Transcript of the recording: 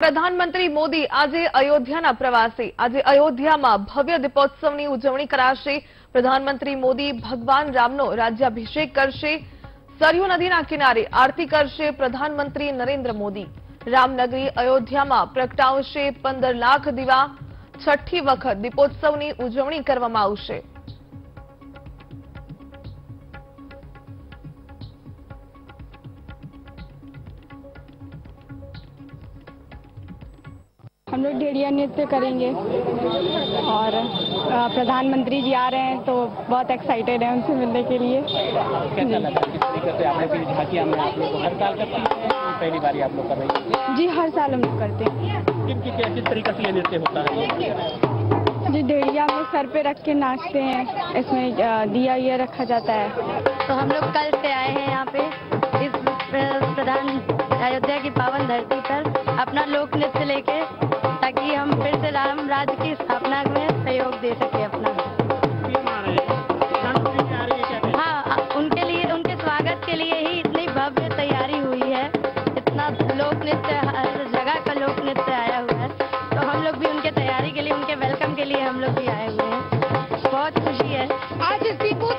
પ્રધાનમંત્રી મોદી આજે અયોધ્યાના પ્રવાસે આજે અયોધ્યામાં ભવ્ય દીપોત્સવની ઉજવણી કરાશે। પ્રધાનમંત્રી મોદી ભગવાન રામનો રાજ્યાભિષેક કરશે। સરયુ નદીના કિનારે આરતી કરશે। પ્રધાનમંત્રી નરેન્દ્ર મોદી રામનગરી અયોધ્યામાં પ્રગટાવશે 15 લાખ દીવા। છઠ્ઠી વખત દીપોત્સવની ઉજવણી કરવામાં આવશે। हम लोग ढेड़िया नृत्य करेंगे और प्रधानमंत्री जी आ रहे हैं तो बहुत एक्साइटेड हैं उनसे मिलने के लिए। कैसा लगा किस तरीके से आप लोग की झांकियां में आप लोग हर साल करती हैं पहली बार आप लोग कर रहे हैं? जी हर साल हम लोग करते हैं। किस तरीके से ये नृत्य होता है? जी ढेड़िया में सर पे रख के नाचते हैं, इसमें दिया ये रखा जाता है। तो हम लोग कल से आए हैं यहाँ पे इस प्रधान अयोध्या की पावन धरती पर अपना लोक नृत्य लेके, ताकि हम फिर से राम राज्य की स्थापना में सहयोग दे सके अपना। हाँ, उनके लिए, उनके स्वागत के लिए ही इतनी भव्य तैयारी हुई है। इतना लोक नृत्य, हर जगह का लोक नृत्य आया हुआ है, तो हम लोग भी उनके तैयारी के लिए, उनके वेलकम के लिए हम लोग भी आए हुए हैं। बहुत खुशी है। आज इस